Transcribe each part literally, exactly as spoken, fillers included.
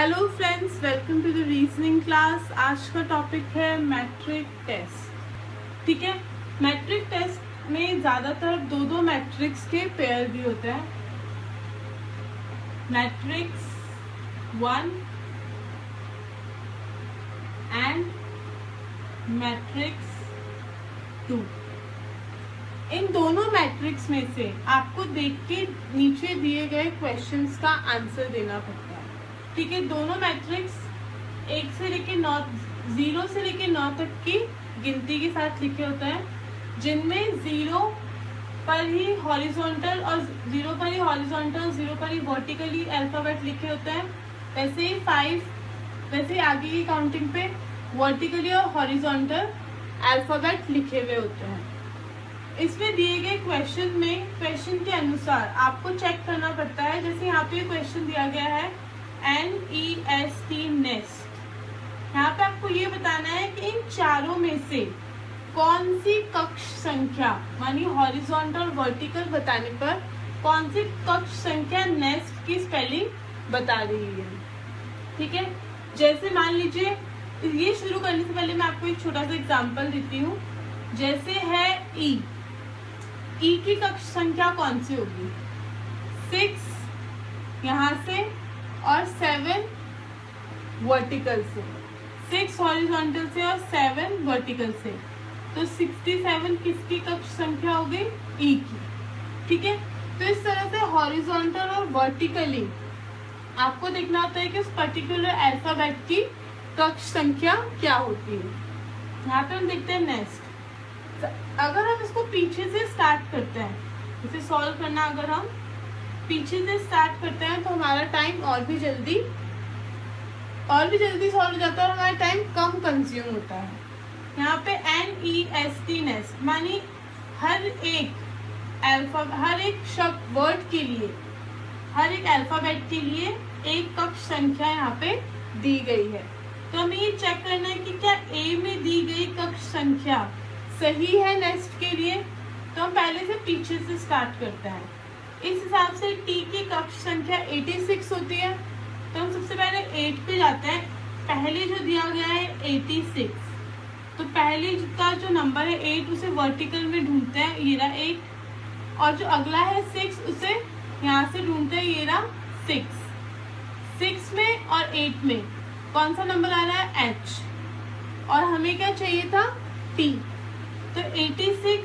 Hello friends, welcome to the reasoning class. आज का topic है मैट्रिक टेस्ट। ठीक है, मैट्रिक टेस्ट में ज़्यादातर दो दो मैट्रिक्स के पेयर भी होते हैं, matrix one and matrix two. इन दोनों मैट्रिक्स में से आपको देख के नीचे दिए गए क्वेश्चंस का आंसर देना पड़ता है। ठीक है, दोनों मैट्रिक्स एक से लेके नौ जीरो से लेके नौ तक की गिनती के साथ लिखे होते हैं, जिनमें जीरो पर ही हॉरिजॉन्टल और जीरो पर ही हॉरिजॉन्टल जीरो पर ही वर्टिकली अल्फाबेट लिखे होते हैं। वैसे ही फाइव वैसे ही आगे की काउंटिंग पे वर्टिकली और हॉरिजॉन्टल अल्फाबेट लिखे हुए होते हैं। इसमें दिए गए क्वेश्चन में क्वेश्चन के अनुसार आपको चेक करना पड़ता है। जैसे यहाँ पे क्वेश्चन दिया गया है N E S T nest. यहाँ पे आपको ये बताना है कि इन चारों में से कौन सी कक्ष संख्या, मानी हॉरिजॉन्टल वर्टिकल बताने पर कौन सी कक्ष संख्या नेस्ट की स्पेलिंग बता रही है। ठीक है, जैसे मान लीजिए, ये शुरू करने से पहले मैं आपको एक छोटा सा एग्जांपल देती हूँ। जैसे है ई ई की कक्ष संख्या कौन सी होगी? सिक्स यहाँ से और सेवन वर्टिकल से, सिक्स हॉरिजॉन्टल से और सेवन वर्टिकल से, तो सिक्सटी सेवन किसकी कक्ष संख्या हो गई? ई की। ठीक है, तो इस तरह से हॉरिजॉन्टल और वर्टिकली आपको देखना होता है कि उस पर्टिकुलर अल्फाबेट की कक्ष संख्या क्या होती है। यहाँ पे हम देखते हैं नेक्स्ट। अगर हम इसको पीछे से स्टार्ट करते हैं, इसे सॉल्व करना अगर हम पीछे से स्टार्ट करते हैं तो हमारा टाइम और भी जल्दी और भी जल्दी सॉल्व हो जाता है और हमारा टाइम कम कंज्यूम होता है। यहाँ पे N E S T nest मानी हर एक अल्फा हर एक शब्द वर्ड के लिए, हर एक अल्फाबेट के लिए एक कक्ष संख्या यहाँ पे दी गई है। तो हमें ये चेक करना है कि क्या ए में दी गई कक्ष संख्या सही है नेस्ट के लिए। तो हम पहले से पीछे से स्टार्ट करते हैं। इस हिसाब से टी की कक्ष संख्या छियासी होती है, तो हम सबसे पहले एट पे जाते हैं। पहले जो दिया गया है छियासी, तो पहले का जो नंबर है एट, उसे वर्टिकल में ढूंढते हैं, ये रहा एट। और जो अगला है सिक्स, उसे यहाँ से ढूंढते हैं, ये रहा सिक्स। सिक्स में और एट में कौन सा नंबर आ रहा है? एच। और हमें क्या चाहिए था? टी। तो छियासी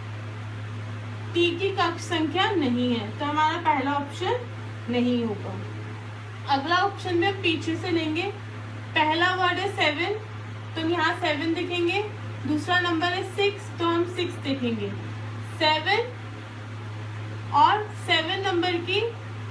टी की कक्ष संख्या नहीं है, तो हमारा पहला ऑप्शन नहीं होगा। अगला ऑप्शन में पीछे से लेंगे। पहला वर्ड है सेवन, तो हम यहाँ सेवन देखेंगे। दूसरा नंबर है सिक्स, तो हम सिक्स देखेंगे। सेवन और सेवन नंबर की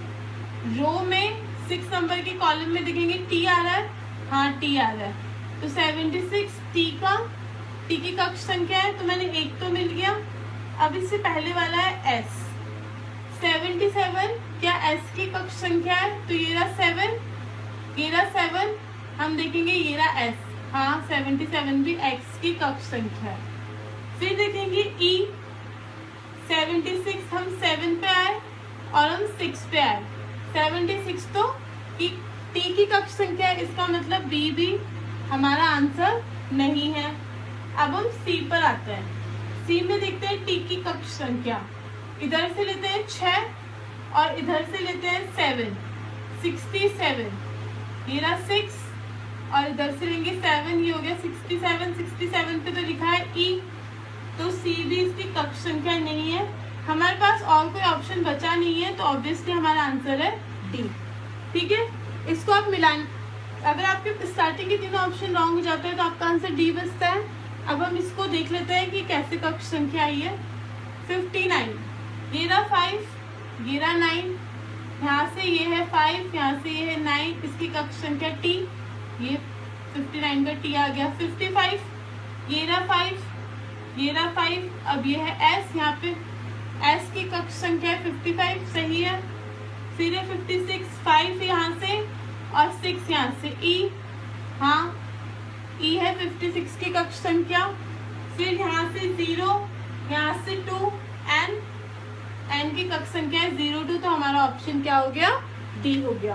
रो में सिक्स नंबर की कॉलम में देखेंगे टी आ रहा है। हाँ, टी आ रहा है, तो सेवेंटी सिक्स टी का टी की कक्ष संख्या है, तो मैंने एक तो मिल गया। अब इससे पहले वाला है एस। सेवेंटी सेवन क्या एस की कक्ष संख्या है? तो ये रहा सेवन, ये रहा सेवन, हम देखेंगे ये रहा एस। हाँ, सेवेंटी सेवन भी एक्स की कक्ष संख्या है। फिर देखेंगे ई। सेवेंटी सिक्स हम सेवन पे आए और हम सिक्स पे आए। सेवेंटी सिक्स तो टी की कक्ष संख्या है, इसका मतलब बी भी हमारा आंसर नहीं है। अब हम सी पर आते हैं। सी में देखते हैं टी की कक्ष संख्या। इधर से लेते हैं छह और इधर से लेते हैं सेवन, सिक्सटी सेवन, ये रहा सिक्स और इधर से लेंगे सेवन, ये हो गया सिक्सटी सेवन। सिक्सटी सेवन पे तो लिखा है ई, तो सी भी इसकी कक्ष संख्या नहीं है। हमारे पास और कोई ऑप्शन बचा नहीं है, तो ऑब्वियसली हमारा आंसर है डी। ठीक है, इसको आप मिलान, अगर आपके स्टार्टिंग के तीनों ऑप्शन रॉन्ग हो जाते हैं तो आपका आंसर डी बचता है। अब हम इसको देख लेते हैं कि कैसे कक्ष संख्या आई है। फिफ्टी नाइन, ये रहा फाइव, ये रहा नाइन, यहाँ से ये है फाइव, यहाँ से ये है नाइन, इसकी कक्ष संख्या टी, ये फिफ्टी नाइन का टी आ गया। फिफ्टी फाइव, ये रहा फाइव, ये रहा फाइव, अब ये है एस, यहाँ पे एस की कक्ष संख्या है फिफ्टी फाइव, सही है। फिर है फिफ्टी सिक्स, फाइव यहाँ से और सिक्स यहाँ से, ई, हाँ ई है फिफ्टी सिक्स की कक्ष संख्या। फिर यहाँ से जीरो, यहाँ से टू, एन एन की कक्ष संख्या है जीरो टू, तो हमारा ऑप्शन क्या हो गया? डी हो गया।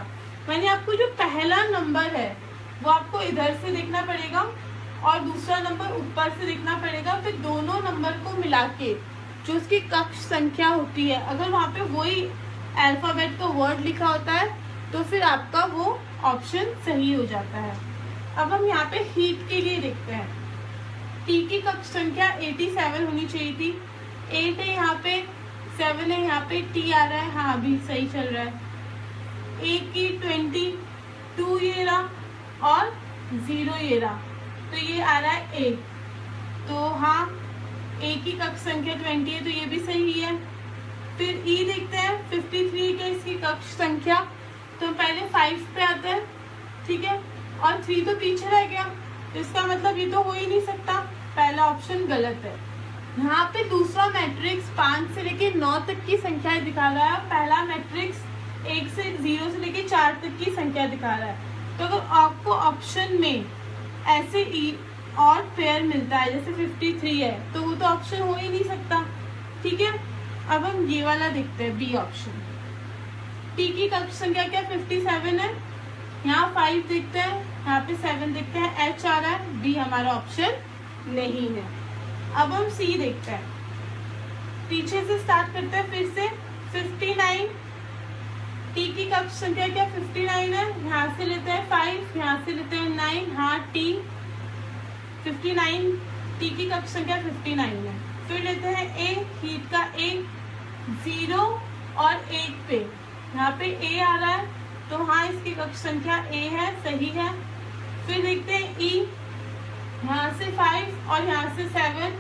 मैंने आपको जो पहला नंबर है वो आपको इधर से देखना पड़ेगा और दूसरा नंबर ऊपर से देखना पड़ेगा। फिर दोनों नंबर को मिला के जो उसकी कक्ष संख्या होती है, अगर वहाँ पे वही अल्फाबेट का वर्ड लिखा होता है तो फिर आपका वो ऑप्शन सही हो जाता है। अब हम यहाँ पे हीट के लिए देखते हैं। टी की कक्ष संख्या सत्तासी होनी चाहिए थी। एट है यहाँ पे, सेवन है यहाँ पे, टी आ रहा है, हाँ अभी सही चल रहा है। ए की ट्वेंटी, टू ये रहा और जीरो ये रहा, तो ये आ रहा है ए। तो हाँ ए की कक्ष संख्या ट्वेंटी है तो ये भी सही है। फिर ई देखते हैं, फिफ्टी थ्री का इसकी कक्ष संख्या, तो पहले फाइव पे आते हैं, ठीक है, और थ्री तो पीछे रह गया, तो इसका मतलब ये तो हो ही नहीं सकता, पहला ऑप्शन गलत है। यहाँ पे दूसरा मैट्रिक्स पाँच से लेके नौ तक की संख्या दिखा रहा है, पहला मैट्रिक्स एक से जीरो से लेके चार तक की संख्या दिखा रहा है। तो अगर आपको ऑप्शन में ऐसे ई और पेयर मिलता है जैसे फिफ्टी थ्री है तो वो तो ऑप्शन हो ही नहीं सकता, ठीक है। अब हम ये वाला देखते हैं, बी ऑप्शन। टी की कक्ष संख्या क्या फिफ्टी सेवन है, यहाँ फाइव देखते हैं, यहाँ पे सेवन देखते हैं, एच आ रहा है, बी हमारा ऑप्शन नहीं है। अब हम सी देखते हैं, पीछे से स्टार्ट करते हैं फिर से। फिफ्टी नाइन, टी की कक्ष संख्या क्या फिफ्टी नाइन है, यहाँ से लेते हैं फाइव, यहाँ से लेते हैं नाइन, हाँ टी फिफ्टी नाइन, टी की कक्ष संख्या फिफ्टी नाइन है। फिर लेते हैं ए, हीट का ए, जीरो और एट पे, यहाँ पे ए आ रहा है तो हाँ इसकी कक्ष संख्या ए है, सही है। फिर देखते हैं ई, यहाँ से फाइव और यहाँ से सेवन,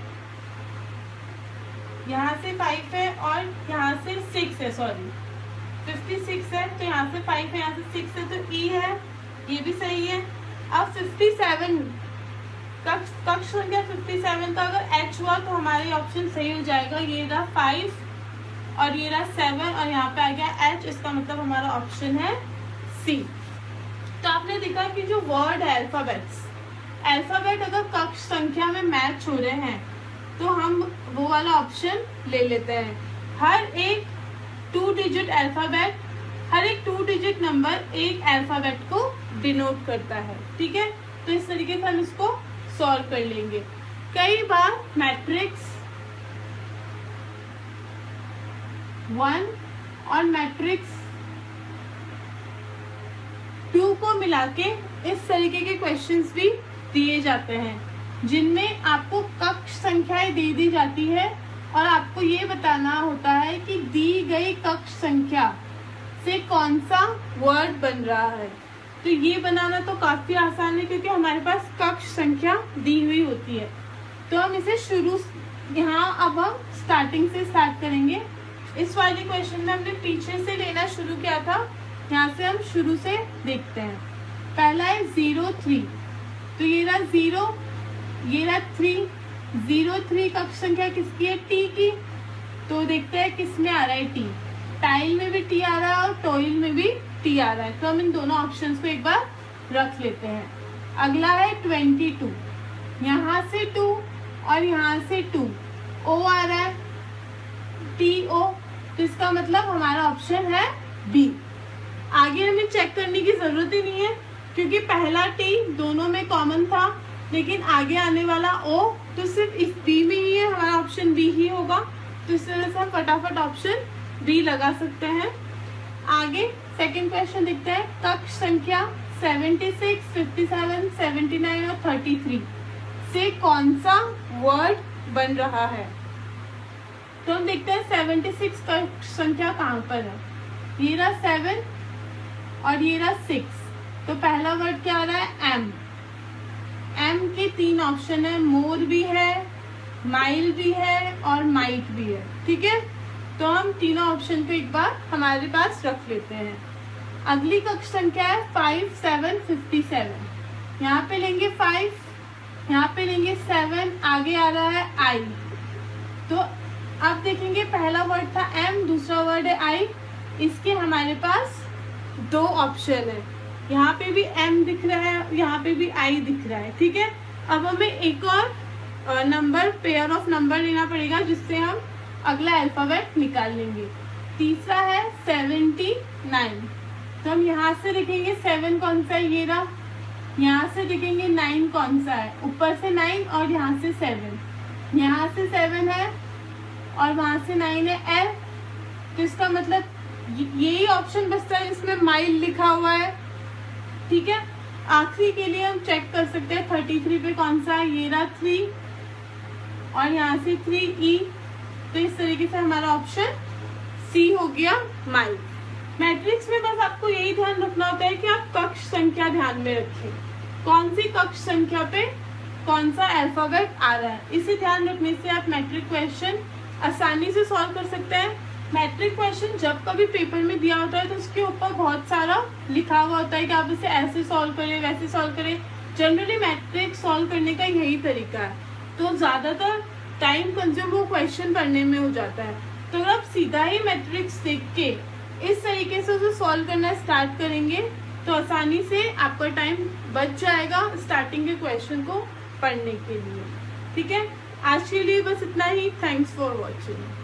यहाँ से फाइव है और यहाँ से सिक्स है, सॉरी फिफ्टी सिक्स है तो यहाँ से फाइव है, यहाँ से सिक्स है, तो ई है, ये भी सही है। अब फिफ्टी सेवन कक्ष कक्ष संख्या फिफ्टी सेवन का अगर एच हुआ तो हमारे ऑप्शन सही हो जाएगा। ये रहा फाइव और ये रहा सेवन और यहाँ पे आ गया एच, इसका मतलब हमारा ऑप्शन है सी। तो आपने देखा कि जो वर्ड है अल्फाबेट्स, अल्फाबेट अगर कक्ष संख्या में मैच हो रहे हैं तो हम वो वाला ऑप्शन ले लेते हैं। हर एक टू डिजिट अल्फाबेट, हर एक टू डिजिट नंबर एक अल्फाबेट को डिनोट करता है, ठीक है। तो इस तरीके से हम इसको सॉल्व कर लेंगे। कई बार मैट्रिक्स वन और मैट्रिक्स टू को मिला के इस तरीके के क्वेश्चंस भी दिए जाते हैं जिनमें आपको कक्ष संख्याएं दे दी जाती है और आपको ये बताना होता है कि दी गई कक्ष संख्या से कौन सा वर्ड बन रहा है। तो ये बनाना तो काफी आसान है क्योंकि हमारे पास कक्ष संख्या दी हुई होती है। तो हम इसे शुरू, यहाँ अब हम स्टार्टिंग से स्टार्ट करेंगे। इस वाले क्वेश्चन में हमने पीछे से लेना शुरू किया था, यहाँ से हम शुरू से देखते हैं। पहला है जीरो थ्री, तो ये रहा जीरो, ये रहा थ्री, जीरो थ्री कक्ष संख्या किसकी है, टी की। तो देखते हैं किस में आ रहा है टी, टाइल में भी टी आ रहा है और टॉयल में भी टी आ रहा है। तो हम इन दोनों ऑप्शंस को एक बार रख लेते हैं। अगला है ट्वेंटी टू, यहाँ से टू और यहाँ से टू, ओ आ रहा है, टी ओ, तो इसका मतलब हमारा ऑप्शन है बी। आगे हमें चेक करने की जरूरत ही नहीं है क्योंकि पहला टी दोनों में कॉमन था, लेकिन आगे आने वाला ओ तो सिर्फ इस बी में ही है, हमारा ऑप्शन बी ही होगा। तो इस तरह से हम फटाफट ऑप्शन बी लगा सकते हैं। आगे सेकंड क्वेश्चन देखते हैं। कक्ष संख्या seventy six, fifty seven, seventy nine और थर्टी थ्री से कौन सा वर्ड बन रहा है। तो हम देखते हैं सेवेंटी सिक्स कक्ष संख्या कहाँ पर है, ये रहा सेवन और ये रहा सिक्स। तो पहला वर्ड क्या आ रहा है, एम। एम के तीन ऑप्शन है, मोर भी है, माइल भी है और माइट भी है, ठीक है। तो हम तीनों ऑप्शन को एक बार हमारे पास रख लेते हैं। अगली कक्ष संख्या है फाइव, सेवन, फिफ्टी सेवन। यहाँ पे लेंगे फाइव, यहाँ पे लेंगे सेवन, आगे आ रहा है आई। तो अब देखेंगे पहला वर्ड था एम, दूसरा वर्ड है आई, इसके हमारे पास दो ऑप्शन है, यहाँ पे भी एम दिख रहा है, यहाँ पे भी आई दिख रहा है, ठीक है। अब हमें एक और नंबर, पेयर ऑफ नंबर लेना पड़ेगा जिससे हम अगला अल्फाबेट निकाल लेंगे। तीसरा है सेवेंटी नाइन, तो हम यहाँ से देखेंगे सेवन कौन सा है, ये रहा। यहाँ से देखेंगे नाइन कौन सा है, ऊपर से नाइन और यहाँ से सेवन, यहाँ से सेवन है और वहां से नाइन है एल। तो इसका मतलब यही ऑप्शन बचता है जिसमें माइल लिखा हुआ है। ठीक है, आखिरी के लिए हम चेक कर सकते हैं थर्टी थ्री पे कौन सा है, ये रहा थ्री और यहाँ से थ्री ई। तो इस तरीके से हमारा ऑप्शन सी हो गया माइल। मैट्रिक्स में बस आपको यही ध्यान रखना होता है कि आप कक्ष संख्या ध्यान में रखें, कौन सी कक्ष संख्या पे कौन सा अल्फाबेट आ रहा है। इसे ध्यान रखने से आप मैट्रिक क्वेश्चन आसानी से सॉल्व कर सकते हैं। मैट्रिक क्वेश्चन जब कभी पेपर में दिया होता है तो उसके ऊपर बहुत सारा लिखा हुआ होता है कि आप इसे ऐसे सॉल्व करें, वैसे सॉल्व करें। जनरली मैट्रिक सॉल्व करने का यही तरीका है, तो ज्यादातर टाइम कंज्यूम वो क्वेश्चन पढ़ने में हो जाता है। तो अगर आप सीधा ही मैट्रिक्स देख के इस तरीके से उसे सॉल्व करना स्टार्ट करेंगे तो आसानी से आपका टाइम बच जाएगा स्टार्टिंग के क्वेश्चन को पढ़ने के लिए। ठीक है, आज के लिए बस इतना ही। Thanks for watching.